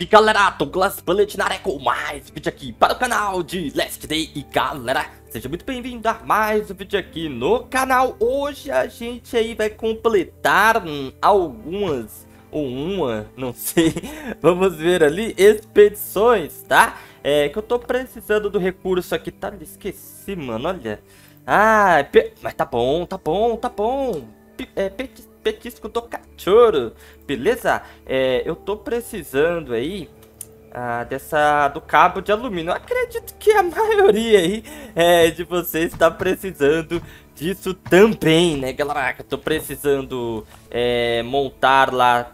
E galera, Douglas Bullet na área com mais vídeo aqui para o canal de Last Day. E galera, seja muito bem-vindo a mais um vídeo aqui no canal. Hoje a gente aí vai completar algumas, ou uma, não sei, vamos ver ali, expedições, tá? Que eu tô precisando do recurso aqui, tá? Esqueci, mano, olha. Ah, mas tá bom. Petisco do cachorro, beleza? Eu tô precisando aí do cabo de alumínio. Eu acredito que a maioria aí de vocês está precisando disso também, né, galera? Eu tô precisando montar lá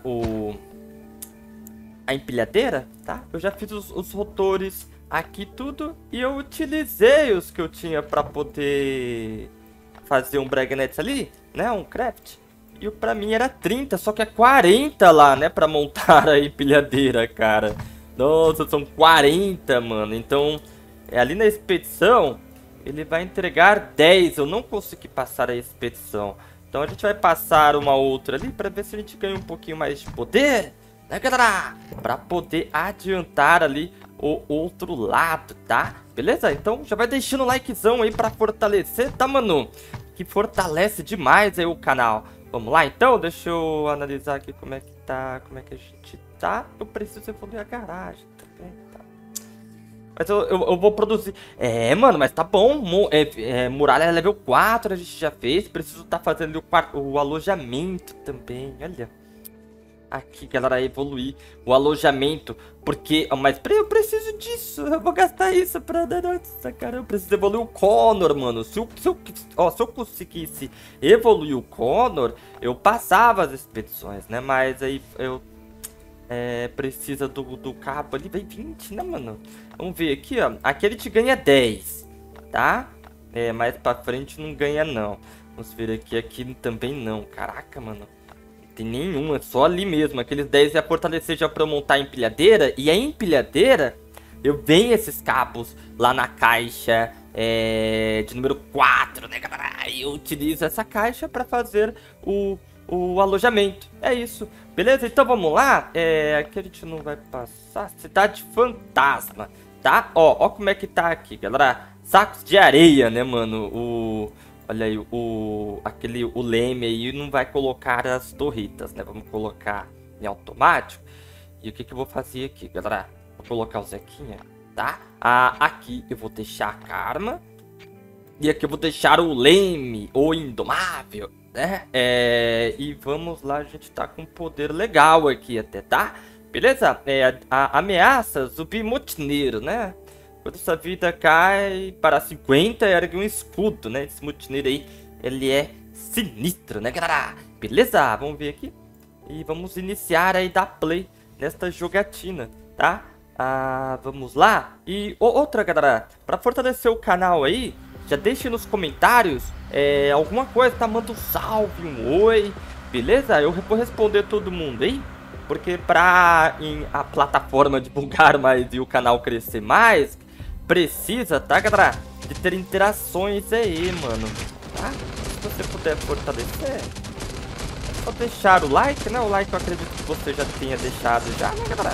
a empilhadeira, tá? Eu já fiz os rotores aqui tudo e eu utilizei os que eu tinha para poder fazer um Bragnets ali, né? Um craft. E pra mim era 30, só que é 40 lá, né? Pra montar a empilhadeira, cara. Nossa, são 40, mano. Então, ali na expedição, ele vai entregar 10. Eu não consegui passar a expedição. Então a gente vai passar uma outra ali pra ver se a gente ganha um pouquinho mais de poder, né, galera? Pra poder adiantar ali o outro lado, tá? Beleza? Então já vai deixando o likezão aí pra fortalecer, tá, mano? Que fortalece demais aí o canal. Vamos lá, então? Deixa eu analisar aqui como é que tá, como é que a gente tá. Eu preciso evoluir a garagem também, tá? Mas eu vou produzir. Mano, mas tá bom. Muralha level 4 a gente já fez. Preciso tá fazendo o alojamento também, olha. Aqui, galera, evoluir o alojamento. Porque, mas eu preciso disso. Eu vou gastar isso pra... Nossa, cara, eu preciso evoluir o Connor, mano. Se eu conseguisse evoluir o Connor, eu passava as expedições, né? Mas aí eu... precisa do cabo ali. Vai 20, né, mano? Vamos ver aqui, ó. Aqui a gente ganha 10, tá? Mais pra frente não ganha, não. Vamos ver aqui. Aqui também não. Caraca, mano. Tem nenhuma, só ali mesmo. Aqueles 10 ia fortalecer já pra eu montar a empilhadeira. E a empilhadeira, eu venho esses cabos lá na caixa de número 4, né, galera? E eu utilizo essa caixa pra fazer o alojamento. É isso, beleza? Então vamos lá. Aqui a gente não vai passar. Cidade Fantasma, tá? Ó como é que tá aqui, galera. Sacos de areia, né, mano? Olha aí, o leme aí não vai colocar as torretas, né? Vamos colocar em automático. E o que eu vou fazer aqui, galera? Vou colocar o Zequinha, tá? Aqui eu vou deixar a Karma. E aqui eu vou deixar o leme, o indomável, né? E vamos lá, a gente tá com um poder legal aqui até, tá? Beleza? Ameaças, zumbi mutineiro, né? Quando sua vida cai para 50, ergue um escudo, né? Esse mutineiro aí, ele é sinistro, né, galera? Beleza? Vamos ver aqui. E vamos iniciar aí da play nesta jogatina, tá? Vamos lá. E outra, galera, para fortalecer o canal aí, já deixe nos comentários alguma coisa, tá? Manda um salve, um oi, beleza? Eu vou responder todo mundo aí. Porque pra a plataforma divulgar mais e o canal crescer mais, precisa, tá, galera? De ter interações aí, mano. Tá? Se você puder fortalecer, é só deixar o like, né? O like eu acredito que você já tenha deixado já, né, galera?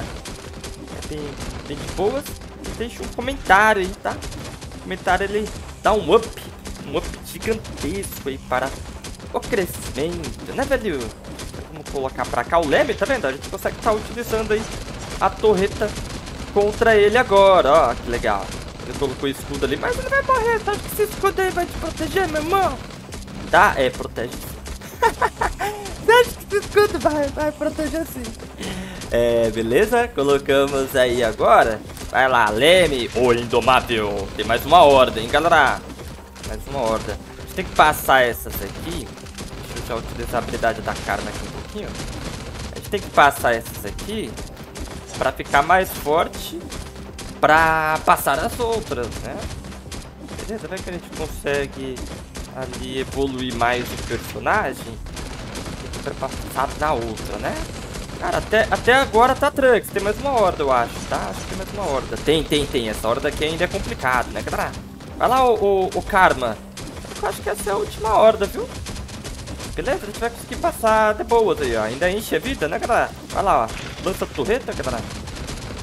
Bem de boas. E deixa um comentário aí, tá? O comentário, ele dá um up gigantesco aí para o crescimento, né, velho? Vamos colocar pra cá o leme, tá vendo? A gente consegue estar utilizando aí a torreta contra ele agora, ó, que legal. Ele colocou o escudo ali, mas ele vai morrer, tá? Acho que esse escudo aí vai te proteger, meu irmão. Tá? Protege sim. Você acha que esse escudo vai proteger sim? Beleza? Colocamos aí agora. Vai lá, leme, o indomável. Tem mais uma horda, hein, galera? Mais uma horda. A gente tem que passar essas aqui. Deixa eu já utilizar a habilidade da Karma aqui um pouquinho. A gente tem que passar essas aqui pra ficar mais forte, pra passar as outras, né? Beleza, vai que a gente consegue ali evoluir mais o personagem pra passar na outra, né? Cara, até agora tá Trunks. Tem mais uma horda, eu acho, tá? Acho que tem mais uma horda. Tem. Essa horda aqui ainda é complicado, né, galera? Vai lá, o Karma. Eu acho que essa é a última horda, viu? Beleza, a gente vai conseguir passar de boas aí, ó. Ainda enche a vida, né, galera? Vai lá, ó. Lança a torreta, galera.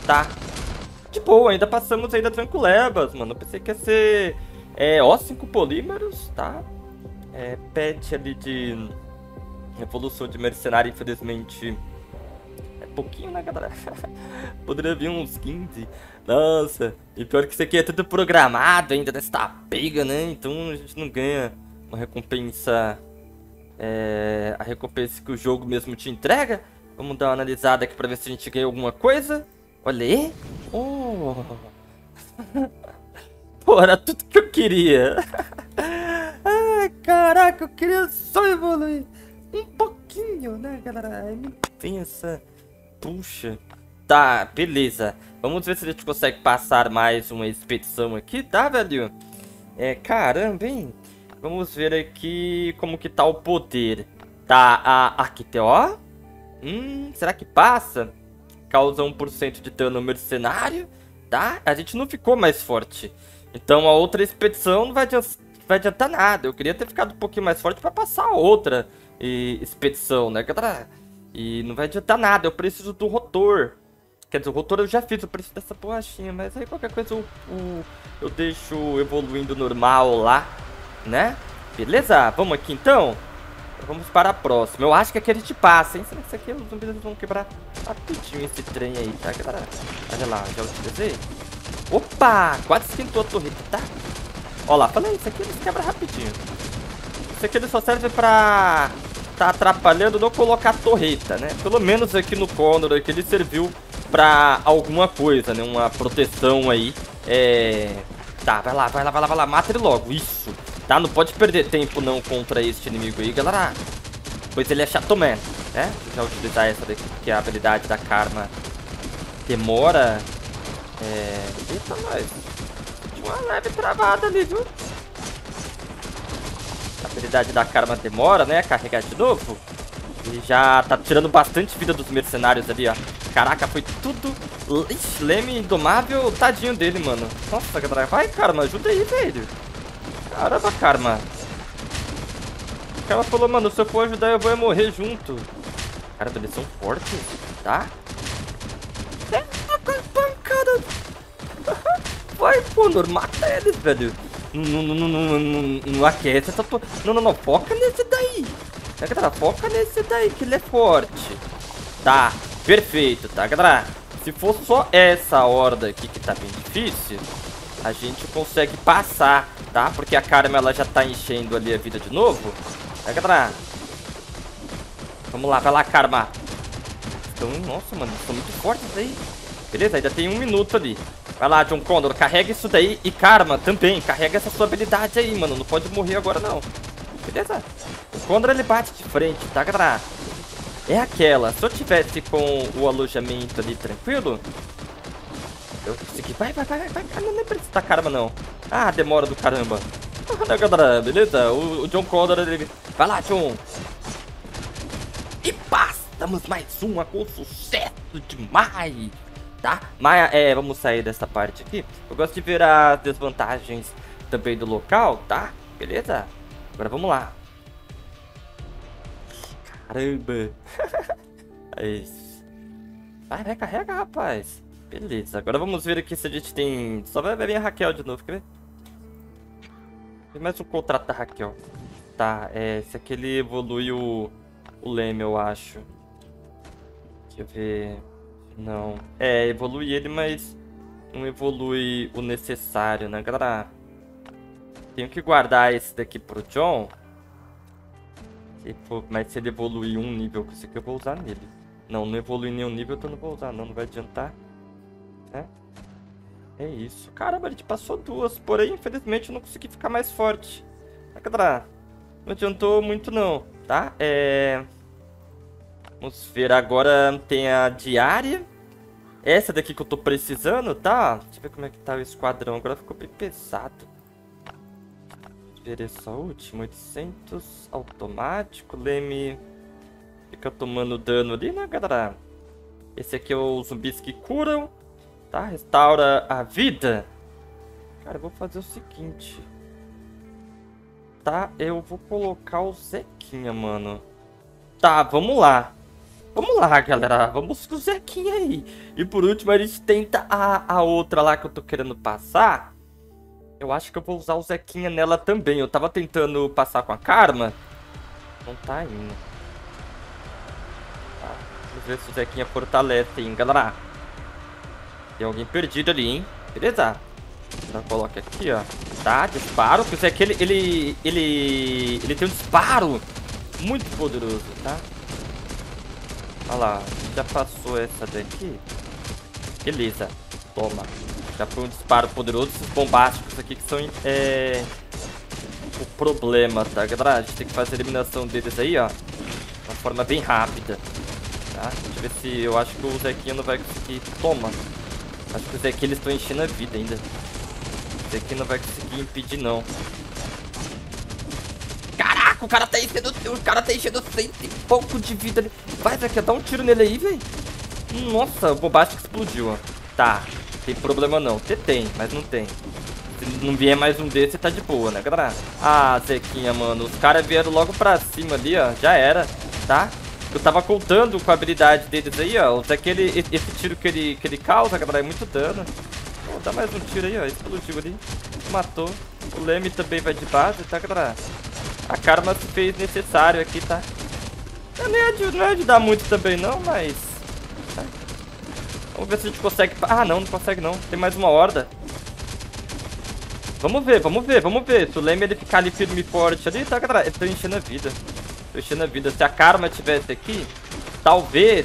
Tá. De boa, ainda passamos ainda tranquilebas, mano. Eu pensei que ia ser O5 polímeros, tá? Pet ali de evolução de mercenário, infelizmente é pouquinho, né, galera? Poderia vir uns 15. Nossa, e pior que isso aqui é tudo programado ainda nessa pega, né? Então a gente não ganha uma recompensa, a recompensa que o jogo mesmo te entrega. Vamos dar uma analisada aqui pra ver se a gente ganha alguma coisa. Olha aí. Oh. Pô, era tudo que eu queria. Ai, caraca, eu queria só evoluir um pouquinho, né, galera? Aí me pensa. Puxa. Tá, beleza. Vamos ver se a gente consegue passar mais uma expedição aqui, tá, velho? Caramba, hein? Vamos ver aqui como que tá o poder. Tá, aqui tem, ó. Será que passa? Causa 1% de dano mercenário, tá? A gente não ficou mais forte. Então a outra expedição não vai adiantar nada. Eu queria ter ficado um pouquinho mais forte pra passar a outra expedição, né, galera? E não vai adiantar nada, eu preciso do rotor. Quer dizer, o rotor eu já fiz, eu preciso dessa borrachinha. Mas aí qualquer coisa eu deixo evoluindo normal lá, né? Beleza? Vamos aqui então? Vamos para a próxima. Eu acho que aqui a gente passa, hein? Será que isso aqui os zumbis vão quebrar rapidinho esse trem aí, tá, galera? Olha lá, já utilizei. Opa! Quase esquentou a torreta, tá? Olha lá, falei, isso aqui eles quebram rapidinho. Isso aqui ele só serve pra tá atrapalhando não colocar torreta, né? Pelo menos aqui no Condor aqui ele serviu pra alguma coisa, né? Uma proteção aí. Tá, vai lá, vai lá, vai lá, vai lá. Mata ele logo, isso. Tá, não pode perder tempo não contra este inimigo aí, galera. Pois ele é chato, man, né? Já utilizar essa daqui, que é a habilidade da Karma. Demora. Eita, nós. Tinha uma leve travada ali, viu? A habilidade da Karma demora, né? Carregar de novo. E já tá tirando bastante vida dos mercenários ali, ó. Caraca, foi tudo. Ixi, Leme indomável, tadinho dele, mano. Nossa, galera. Vai, Karma, ajuda aí, velho. Caramba, Karma. O Karma falou, mano, se eu for ajudar eu vou morrer junto. Cara, eles são fortes, tá? Pancada. Vai, Condor, mata eles, velho. Não aquece essa tua... Não, foca nesse daí. Galera, foca nesse daí, que ele é forte. Tá, perfeito, tá, galera? Se for só essa horda aqui que tá bem difícil, a gente consegue passar, tá? Porque a Karma, ela já tá enchendo ali a vida de novo. Tá, galera? Vamos lá, vai lá, Karma. Então, nossa, mano, eles são muito fortes aí. Beleza, ainda tem 1 minuto ali. Vai lá, John Condor, carrega isso daí. E Karma também, carrega essa sua habilidade aí, mano. Não pode morrer agora, não. Beleza? O Condor, ele bate de frente, tá, galera? É aquela. Se eu tivesse com o alojamento ali tranquilo, eu consegui. Vai. Não nem precisa da Karma, não. Ah, demora do caramba. Ah, galera, beleza? O John Condor, ele... Vai lá, John. E passamos mais uma com sucesso demais. Tá? Mas, vamos sair dessa parte aqui. Eu gosto de ver as desvantagens também do local, tá? Beleza? Agora vamos lá. Caramba. É isso. Vai, carrega, rapaz. Beleza, agora vamos ver aqui se a gente tem... Só vai vir a Raquel de novo, quer ver? Tem mais um contrato da Raquel. Tá, esse aqui ele evolui o Leme, eu acho. Deixa eu ver... Não. Evolui ele, mas não evolui o necessário, né, galera? Tenho que guardar esse daqui pro John. Mas se ele evoluir um nível com esse aqui, eu vou usar nele. Não evolui nenhum nível, então não vou usar, não vai adiantar. É isso. Caramba, a gente passou 2, porém, infelizmente, eu não consegui ficar mais forte. Tá, galera? Não adiantou muito, não, tá? Vamos ver, agora tem a diária. Essa daqui que eu tô precisando, tá? Deixa eu ver como é que tá o esquadrão. Agora ficou bem pesado. Deixa eu ver essa última. 800, automático. Leme fica tomando dano ali, né, galera? Esse aqui é os zumbis que curam, tá? Restaura a vida. Cara, eu vou fazer o seguinte. Tá, eu vou colocar o Zequinha, mano. Tá, vamos lá. Vamos lá, galera. Vamos com o Zequinha aí. E por último, a gente tenta a outra lá que eu tô querendo passar. Eu acho que eu vou usar o Zequinha nela também. Eu tava tentando passar com a Karma. Não tá indo. Tá. Vamos ver se o Zequinha fortalece, hein, galera. Tem alguém perdido ali, hein? Beleza. Já coloca aqui, ó. Tá, disparo. Porque o Zequinha, ele tem um disparo muito poderoso, tá? Olha lá, já passou essa daqui. Beleza, toma. Já foi um disparo poderoso. Esses bombásticos aqui que são o problema, tá, galera? A gente tem que fazer a eliminação deles aí, ó. De uma forma bem rápida, tá? Deixa eu ver se eu acho que o Zequinha não vai conseguir. Toma. Acho que o Zequinha eles estão enchendo a vida ainda. O Zequinha não vai conseguir impedir, não. Caraca, o cara tá enchendo 100 e pouco de vida ali. Vai, Zequinha, dá um tiro nele aí, velho. Nossa, o bombástico explodiu, ó. Tá, tem problema não. Tem, mas não tem. Se não vier mais um desse, tá de boa, né, galera? Ah, Zequinha, mano. Os caras vieram logo pra cima ali, ó. Já era, tá? Eu tava contando com a habilidade deles aí, ó. Esse tiro que ele causa, galera, é muito dano. Pô, dá mais um tiro aí, ó. Explodiu ali. Matou. O Leme também vai de base, tá, galera? A Karma se fez necessário aqui, tá? Não ia ajudar muito também, não, mas... Tá. Vamos ver se a gente consegue... Ah, não consegue, não. Tem mais uma horda. Vamos ver. Se o Leme ele ficar ali firme e forte ali, tá, galera? Eu tô enchendo a vida. Se a Karma tivesse aqui, talvez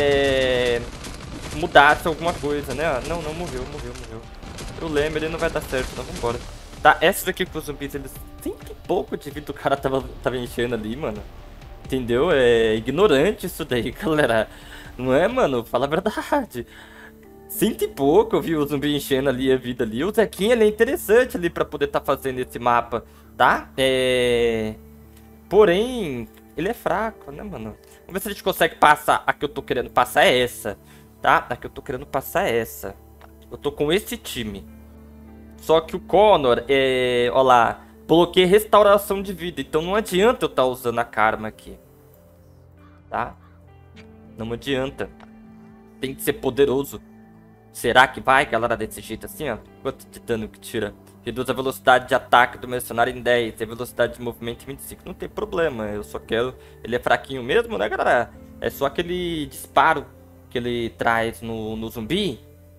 mudasse alguma coisa, né? Não, morreu. O Leme ele não vai dar certo, não. Vambora. Tá, essa daqui com os zumbis, eles tem que pouco de vida o cara tava enchendo ali, mano. Entendeu? É ignorante isso daí, galera. Não é, mano? Fala a verdade. 100 e pouco, eu vi o zumbi enchendo ali a vida ali. O Zequinha, ele é interessante ali pra poder tá fazendo esse mapa, tá? Porém, ele é fraco, né, mano? Vamos ver se a gente consegue passar. A que eu tô querendo passar é essa, tá? A que eu tô querendo passar é essa. Eu tô com esse time. Só que o Connor, ó lá, bloqueia restauração de vida. Então não adianta eu estar usando a Karma aqui. Tá? Não adianta. Tem que ser poderoso. Será que vai, galera, desse jeito assim, ó? Quanto de dano que tira? Reduz a velocidade de ataque do mercenário em 10. E a velocidade de movimento em 25. Não tem problema. Eu só quero... Ele é fraquinho mesmo, né, galera? É só aquele disparo que ele traz no zumbi.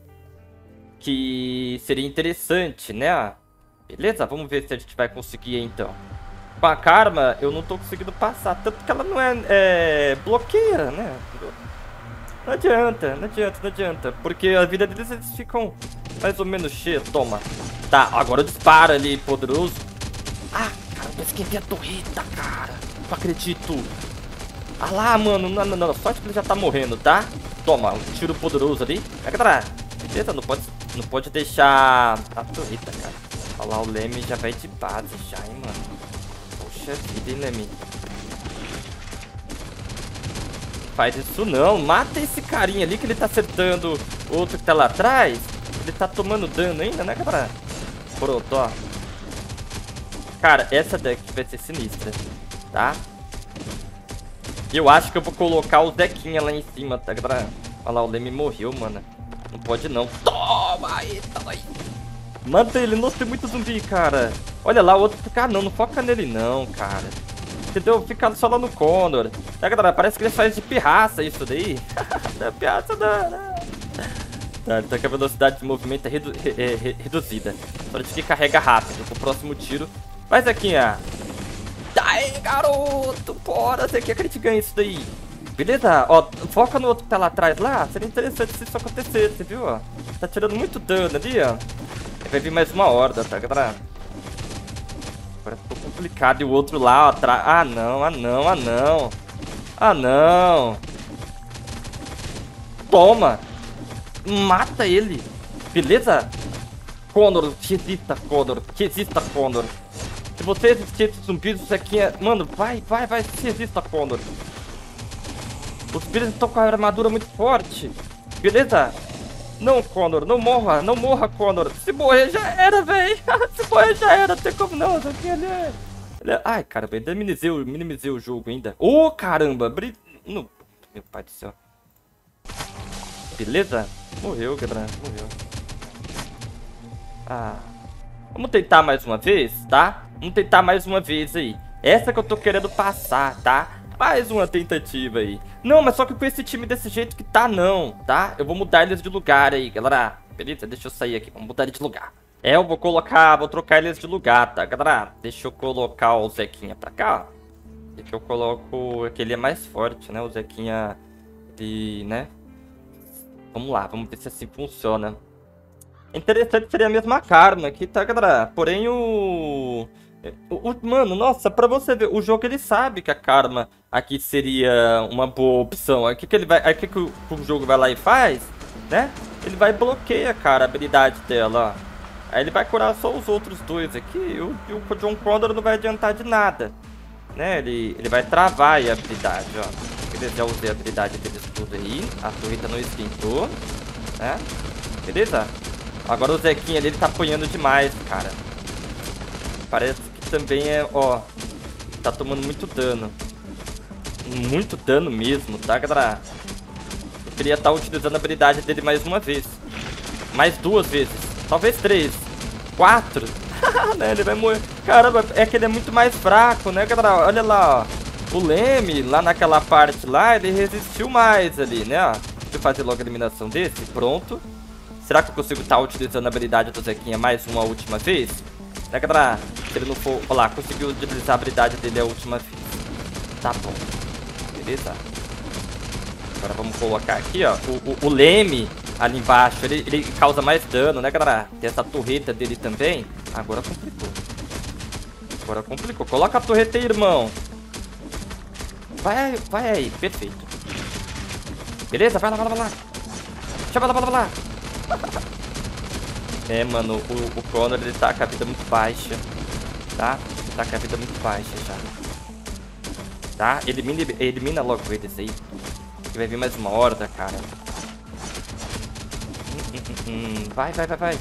Que seria interessante, né? Beleza? Vamos ver se a gente vai conseguir então. Com a Karma, eu não tô conseguindo passar. Tanto que ela não bloqueia, né? Não adianta. Porque a vida deles, eles ficam mais ou menos cheios. Toma. Tá, agora eu disparo ali, poderoso. Ah, cara, eu esqueci a torreta, cara. Não acredito. Ah lá, mano. Não. Sorte que ele já tá morrendo, tá? Toma, um tiro poderoso ali. Galera, beleza, não pode deixar a torreta, cara. Olha lá, o Leme já vai de base já, hein, mano. Poxa vida, hein, Leme. Faz isso não. Mata esse carinha ali que ele tá acertando o outro que tá lá atrás. Ele tá tomando dano ainda, né, galera? Pronto, ó. Cara, essa daqui vai ser sinistra, tá? Eu acho que eu vou colocar o Zequinha lá em cima, tá, galera? Olha lá, o Leme morreu, mano. Não pode não. Toma aí, toma aí. Mata ele, nossa, tem muito zumbi, cara. Olha lá, o outro fica... Ah, não foca nele não, cara. Entendeu? Fica só lá no Connor. Tá, galera? Parece que ele faz de pirraça isso daí. Não é pirraça não. Tá, ele tá com a velocidade de movimento reduzida. Só a gente carrega rápido pro próximo tiro. Vai, Zequinha. Daí, garoto. Bora, Zequinha, que a gente ganha isso daí. Beleza? Ó, foca no outro que tá lá atrás lá. Seria interessante se isso acontecesse, viu? Ó, tá tirando muito dano ali, ó. Vai vir mais uma horda, tá, galera? Agora ficou complicado. E o outro lá, ó, atrás. Ah, não. Toma. Mata ele. Beleza? Connor, resista, Connor. Se você resistir esses zumbis, isso aqui é... Mano, vai. Resista, Connor. Os zumbis estão com a armadura muito forte. Beleza? Não, Connor, não morra, Connor. Se morrer já era, velho. Se morrer já era, não tem como não. Ai, caramba, ainda minimizei o jogo ainda. Ô, caramba, Meu pai do céu. Beleza? Morreu, galera. Morreu. Ah. Vamos tentar mais uma vez, tá? Vamos tentar mais uma vez aí. Essa que eu tô querendo passar, tá? Mais uma tentativa aí. Não, mas só que com esse time desse jeito que tá, não, tá? Eu vou mudar eles de lugar aí, galera. Beleza? Deixa eu sair aqui. Vamos mudar eles de lugar. É, eu vou trocar eles de lugar, tá, galera? Deixa eu colocar o Zequinha pra cá, ó. E que eu coloco... que ele é mais forte, né? O Zequinha, ele, né? Vamos lá, vamos ver se assim funciona. Interessante seria a mesma Karma aqui, tá, galera? Porém, mano, nossa, pra você ver, o jogo ele sabe que a Karma aqui seria uma boa opção. Aí o que ele vai... Aí o que o jogo vai lá e faz, né? Ele vai bloquear, cara, a habilidade dela, ó. Aí ele vai curar só os outros dois aqui e o John Connor não vai adiantar de nada, né? Ele vai travar aí a habilidade, ó. Beleza, já usei a habilidade deles tudo aí. A torreta não esquentou, né? Beleza? Agora o Zequinha ali, ele tá apanhando demais, cara. Parece que também é, ó, tá tomando muito dano. Muito dano mesmo, tá, galera? Eu queria estar utilizando a habilidade dele mais uma vez. Mais duas vezes. Talvez 3, 4. Né, ele vai morrer. Caramba, é que ele é muito mais fraco, né, galera? Olha lá, ó. O Leme, lá naquela parte lá, ele resistiu mais ali, né? Deixa eu fazer logo a eliminação desse. Pronto. Será que eu consigo estar utilizando a habilidade do Zequinha mais uma última vez? Né, galera? Se ele não for... Olha lá, conseguiu utilizar a habilidade dele a última vez. Tá bom. Beleza? Agora vamos colocar aqui, ó. O Leme... ali embaixo, ele causa mais dano, né, galera? Tem essa torreta dele também. Agora complicou. Agora complicou. Coloca a torreta aí, irmão. Vai aí. Perfeito. Beleza? Vai lá, vai lá, vai lá. Chama lá, vai lá, vai lá. É, mano, o Connor, ele tá com a vida muito baixa. Tá? Tá com a vida muito baixa já. Tá? Elimina logo eles aí. Que vai vir mais uma horda, cara. Vai.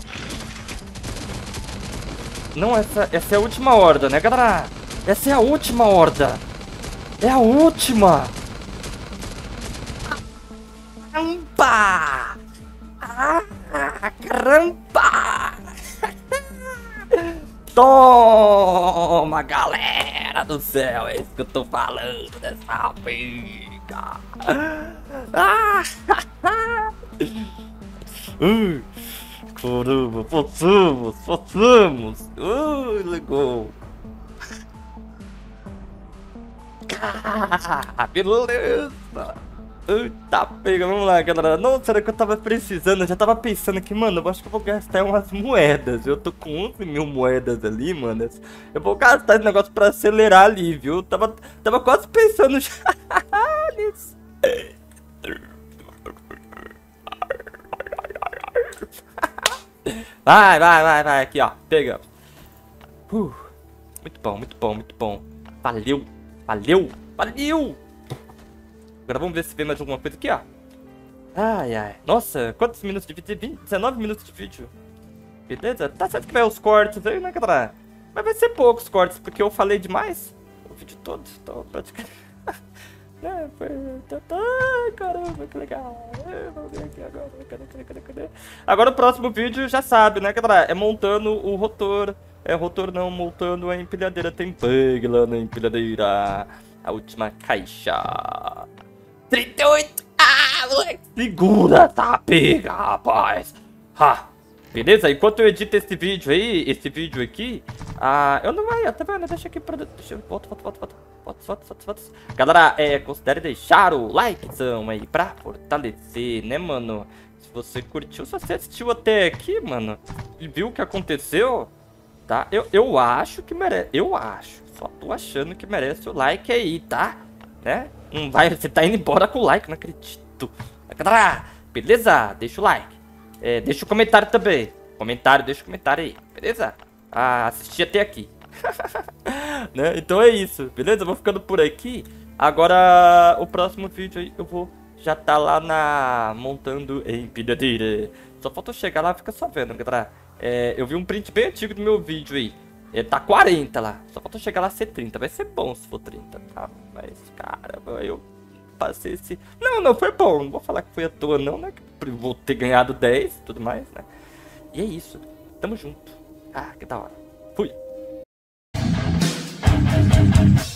Não, essa é a última horda, né, galera? Essa é a última horda. É a última. Caramba! Caramba! Toma, galera do céu. É isso que eu tô falando dessa pica. Caramba, passamos. Legal. Beleza. Eita, pega, vamos lá, galera. Não, será que eu tava precisando? Eu já tava pensando aqui, mano, eu acho que eu vou gastar umas moedas. Eu tô com 11 mil moedas ali, mano. Eu vou gastar esse negócio pra acelerar ali, viu? Tava quase pensando já nisso. Vai, aqui, ó, pega. Muito bom. Valeu. Agora vamos ver se vem mais alguma coisa aqui, ó. Ai. Nossa, quantos minutos de vídeo? 19 minutos de vídeo. Beleza? Tá certo que vai os cortes aí, né, galera? Mas vai ser poucos cortes, porque eu falei demais. O vídeo todo, tô praticamente... Ai, caramba, que legal. Vamos ver aqui agora. Cadê? Agora o próximo vídeo já sabe, né, galera? É montando o rotor. É rotor não, montando a empilhadeira. Tem bug lá na empilhadeira. A última caixa. 38. Moleque. Segura essa pega, rapaz. Beleza? Enquanto eu edito esse vídeo aí, esse vídeo aqui, eu não vai, tá vendo? Deixa aqui pra... Deixa eu... Volta. Galera, considere deixar o likezão aí pra fortalecer, né, mano? Se você curtiu, se você assistiu até aqui, mano, e viu o que aconteceu, tá? Eu acho que merece, só tô achando que merece o like aí, tá? Né? Não vai, você tá indo embora com o like, não acredito. Galera, beleza? Deixa o like. Deixa o comentário também. Deixa o comentário aí, beleza? Assisti até aqui. Né? Então é isso, beleza? Eu vou ficando por aqui. Agora, o próximo vídeo aí eu vou já tá lá montando empilhadeira. Só falta eu chegar lá, fica só vendo, galera. Eu vi um print bem antigo do meu vídeo aí. Tá 40 lá. Só falta eu chegar lá a ser 30. Vai ser bom se for 30, tá? Mas, caramba, fazer esse... Não, foi bom. Não vou falar que foi à toa, não, né? Que vou ter ganhado 10 e tudo mais, né? E é isso. Tamo junto. Ah, que da hora. Fui.